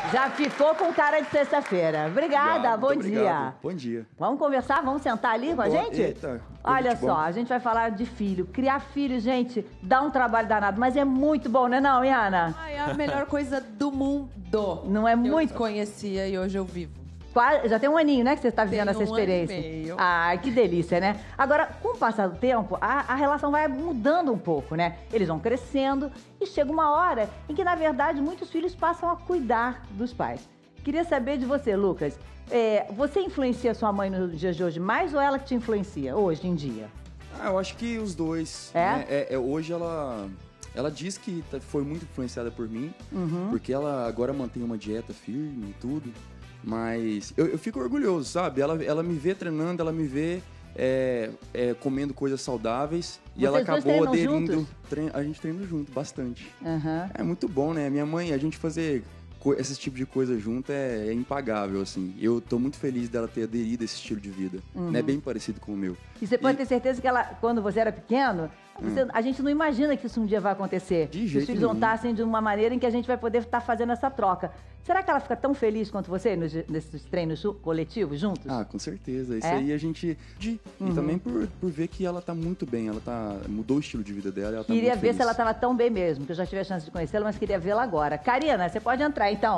Já ficou com cara de sexta-feira. Obrigada, bom dia. Bom dia. Vamos conversar? Vamos sentar ali com a gente? Eita, olha só, a gente vai falar de filho. Criar filho, gente, dá um trabalho danado, mas é muito bom, não é não, Iana? Ai, é a melhor coisa do mundo. Não é muito? Eu conhecia e hoje eu vivo. Já tem um aninho, né, que você está vivendo essa Tem um experiência. ano e meio. Ai, que delícia, né? Agora, com o passar do tempo, a relação vai mudando um pouco, né? Eles vão crescendo e chega uma hora em que, na verdade, muitos filhos passam a cuidar dos pais. Queria saber de você, Lucas. Você influencia sua mãe nos dias de hoje mais ou ela que te influencia hoje em dia? Eu acho que os dois. É? Né? Hoje ela diz que foi muito influenciada por mim, porque ela agora mantém uma dieta firme e tudo. Mas eu fico orgulhoso, sabe? Ela me vê treinando, ela me vê comendo coisas saudáveis. E Vocês ela dois acabou treinam aderindo. juntos? A gente treina junto, bastante. Uhum. É muito bom, né? Minha mãe, a gente fazer esse tipo de coisa junto é impagável, assim. Eu tô muito feliz dela ter aderido a esse estilo de vida. Né? Bem parecido com o meu. E você pode ter certeza que ela, quando você era pequeno, a gente não imagina que isso um dia vai acontecer. De jeito Os filhos vão nenhum. estar assim de uma maneira em que a gente vai poder estar fazendo essa troca. Será que ela fica tão feliz quanto você nesses treinos coletivos juntos? Com certeza. Isso É? aí a gente... E também por ver que ela tá muito bem. Ela mudou o estilo de vida dela. Ela tá Queria muito ver feliz. se ela estava tão bem mesmo, que eu já tive a chance de conhecê-la, mas queria vê-la agora. Karina, você pode entrar, então.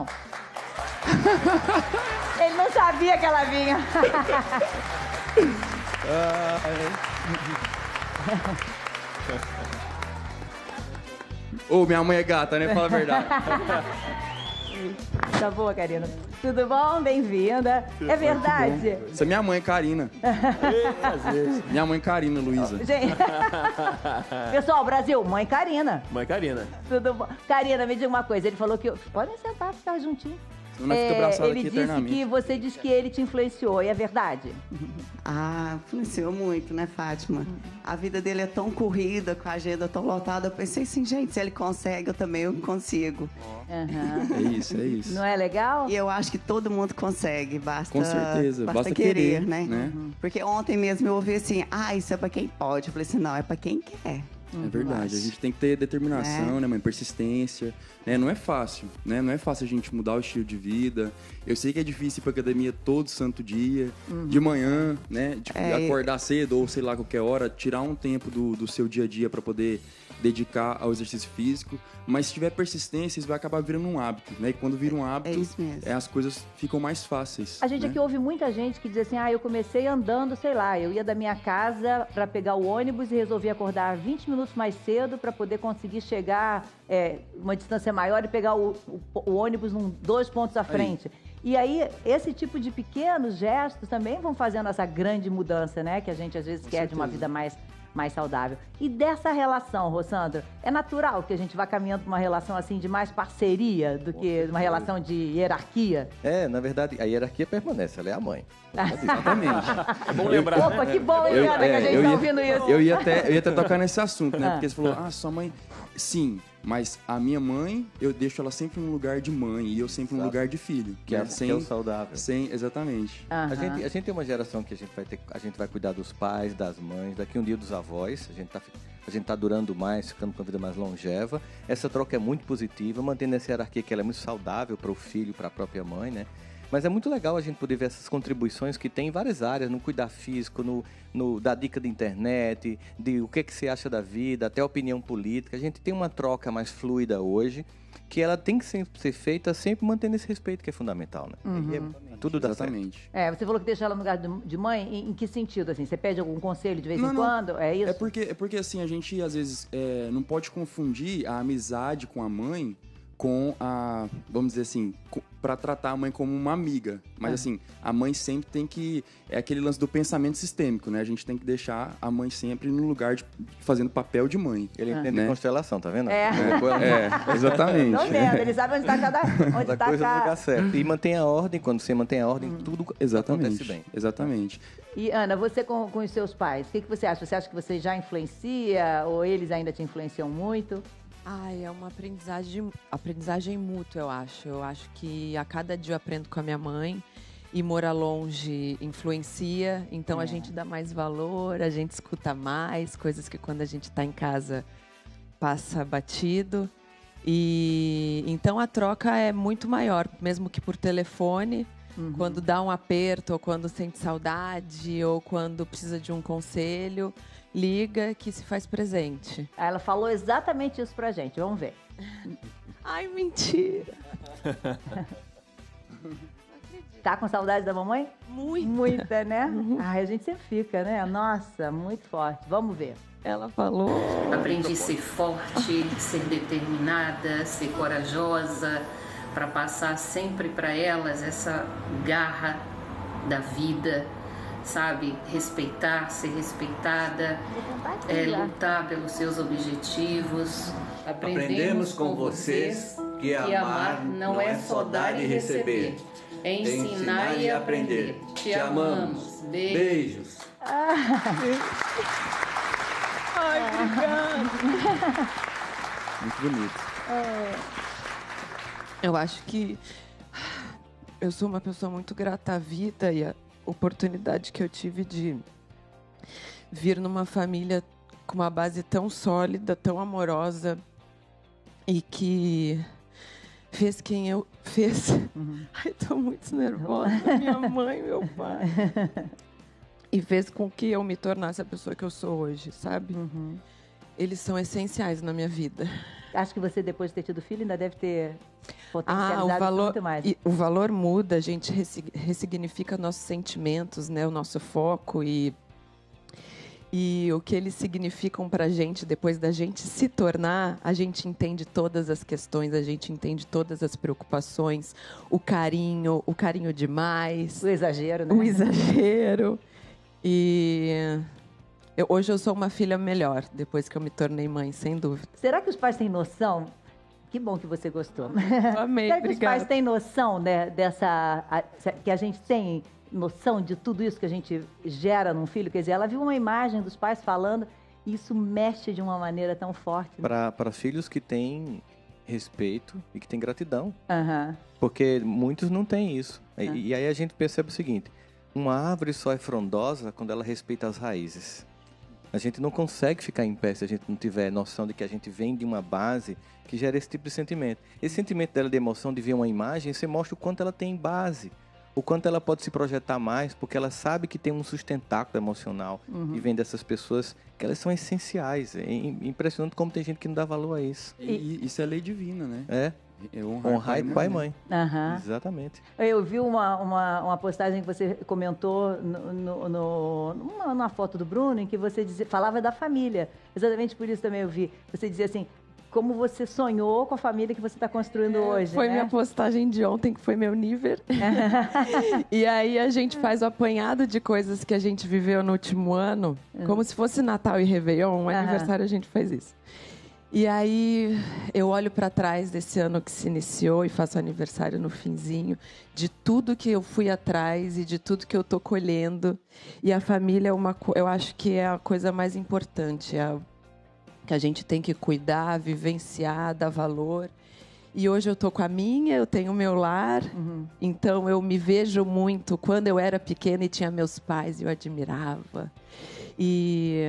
Ele não sabia que ela vinha. Minha mãe é gata, né? Fala a verdade. Tá boa, Karina? Tudo bom? Bem-vinda. É verdade? Essa é minha mãe, Karina. Minha mãe, Karina, Luísa. Gente... Pessoal, Brasil, mãe Karina. Mãe Karina. Tudo bom? Karina, me diga uma coisa. Ele falou que... Podem sentar, ficar juntinho. Senão nós fica abraçado Ele aqui disse eternamente. que você disse que ele te influenciou, e é verdade? Influenciou muito, né, Fátima? A vida dele é tão corrida, com a agenda tão lotada. Eu pensei assim, gente, se ele consegue, eu também consigo. Uhum. É isso. Não é legal? E eu acho que todo mundo consegue, basta... Com certeza, basta querer, querer, né? Porque ontem mesmo eu ouvi assim, isso é pra quem pode. Eu falei assim, não, é pra quem quer. É verdade, a gente tem que ter determinação, né, mãe? Persistência, né? Não é fácil, né? Não é fácil a gente mudar o estilo de vida. Eu sei que é difícil ir pra academia todo santo dia, de manhã, né? Tipo, acordar cedo ou sei lá, qualquer hora, tirar um tempo do seu dia a dia pra poder dedicar ao exercício físico. Mas se tiver persistência, isso vai acabar virando um hábito, né? E quando vira um hábito, isso mesmo. as coisas ficam mais fáceis. A gente né? aqui ouve muita gente que diz assim, eu comecei andando, sei lá, eu ia da minha casa para pegar o ônibus e resolvi acordar 20 minutos mais cedo para poder conseguir chegar uma distância maior e pegar o ônibus 2 pontos à frente. E aí, esse tipo de pequenos gestos também vão fazendo essa grande mudança, né? Que a gente às vezes quer de uma vida mais saudável. E dessa relação, Rossandro, é natural que a gente vá caminhando para uma relação assim de mais parceria do que uma relação de hierarquia? Na verdade, a hierarquia permanece, ela é a mãe. Exatamente. É bom lembrar. Opa, que bom, hein, Ana, que a gente tá ouvindo isso. Eu ia até tocar nesse assunto, né? Porque você falou, sua mãe... Sim, mas a minha mãe, eu deixo ela sempre no lugar de mãe e eu sempre no lugar de filho. Que é o saudável. Exatamente. A gente tem uma geração que a gente vai cuidar dos pais, das mães, daqui um dia dos avós, a gente tá durando mais, ficando com a vida mais longeva. Essa troca é muito positiva, mantendo essa hierarquia que ela é muito saudável para o filho, para a própria mãe, né? Mas é muito legal a gente poder ver essas contribuições que tem em várias áreas, no cuidar físico, da dica de internet, de o que você acha da vida, até a opinião política. A gente tem uma troca mais fluida hoje, que ela tem que ser feita sempre mantendo esse respeito que é fundamental, né? Tudo dá Exatamente. Você falou que deixa ela no lugar de mãe, em que sentido, assim? Você pede algum conselho de vez em quando? É isso? É porque assim, a gente às vezes não pode confundir a amizade com a mãe com vamos dizer assim, para tratar a mãe como uma amiga. Mas assim, a mãe sempre tem que... É aquele lance do pensamento sistêmico, né? A gente tem que deixar a mãe sempre no lugar fazendo papel de mãe. Ele entende constelação, tá vendo? Exatamente. Tô vendo, ele sabe onde está cada... Cada coisa no lugar certo. E mantém a ordem, quando você mantém a ordem, tudo acontece bem. Exatamente. E, Ana, você com os seus pais, o que você acha? Você acha que você já influencia ou eles ainda te influenciam muito? É uma aprendizagem mútua, eu acho. Eu acho que a cada dia eu aprendo com a minha mãe e morar longe influencia. Então a gente dá mais valor, a gente escuta mais, coisas que quando a gente está em casa passa batido. E então a troca é muito maior, mesmo que por telefone, quando dá um aperto, ou quando sente saudade, ou quando precisa de um conselho, liga que se faz presente. Ela falou exatamente isso pra gente, vamos ver. Ai, mentira! Tá com saudade da mamãe? Muito! Muita, né? Ai, a gente sempre fica, né? Nossa, muito forte. Vamos ver. Ela falou... Aprendi a ser forte, ser determinada, ser corajosa, para passar sempre para elas essa garra da vida, sabe? Respeitar, ser respeitada, lutar pelos seus objetivos. Aprendemos com vocês que amar não é só dar e receber, é ensinar e aprender. Te amamos. Beijos. Ai, obrigada. Muito bonito. Eu acho que eu sou uma pessoa muito grata à vida e à oportunidade que eu tive de vir numa família com uma base tão sólida, tão amorosa e que fez quem eu fez. Ai, tô muito nervosa. Minha mãe, meu pai. E fez com que eu me tornasse a pessoa que eu sou hoje, sabe? Eles são essenciais na minha vida. Acho que você, depois de ter tido filho, ainda deve ter potencializado muito mais. O valor muda, a gente ressignifica nossos sentimentos, né? O nosso foco e o que eles significam pra gente depois da gente se tornar, a gente entende todas as questões, a gente entende todas as preocupações, o carinho demais. O exagero, né? O exagero. E hoje eu sou uma filha melhor, depois que eu me tornei mãe, sem dúvida. Será que os pais têm noção? Que bom que você gostou. Amei, Será que obrigada. os pais têm noção, né, que a gente tem noção de tudo isso que a gente gera num filho? Quer dizer, ela viu uma imagem dos pais falando e isso mexe de uma maneira tão forte. Né? Para filhos que têm respeito e que têm gratidão. Aham. Porque muitos não têm isso. E aí a gente percebe o seguinte: uma árvore só é frondosa quando ela respeita as raízes. A gente não consegue ficar em pé se a gente não tiver noção de que a gente vem de uma base que gera esse tipo de sentimento. Esse sentimento dela de emoção, de ver uma imagem, você mostra o quanto ela tem base, o quanto ela pode se projetar mais, porque ela sabe que tem um sustentáculo emocional e vem dessas pessoas que elas são essenciais. É impressionante como tem gente que não dá valor a isso. E isso é lei divina, né? É. Honrar pai e mãe. Exatamente. Eu vi uma postagem que você comentou numa foto do Bruno, em que você falava da família. Exatamente por isso também eu vi. Você dizia assim, como você sonhou com a família que você está construindo hoje. Foi, né? Minha postagem de ontem, que foi meu nível. E aí a gente faz o apanhado de coisas que a gente viveu no último ano, como se fosse Natal e Réveillon, um aniversário a gente faz isso. E aí eu olho para trás desse ano que se iniciou e faço aniversário no finzinho, de tudo que eu fui atrás e de tudo que eu tô colhendo. E a família eu acho que é a coisa mais importante, que a gente tem que cuidar, vivenciar, dar valor. E hoje eu tô com a minha, eu tenho o meu lar, então eu me vejo muito. Quando eu era pequena e tinha meus pais, eu admirava. E...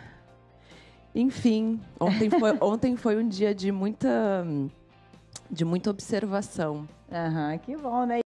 Enfim, ontem foi um dia de muita observação. Que bom, né?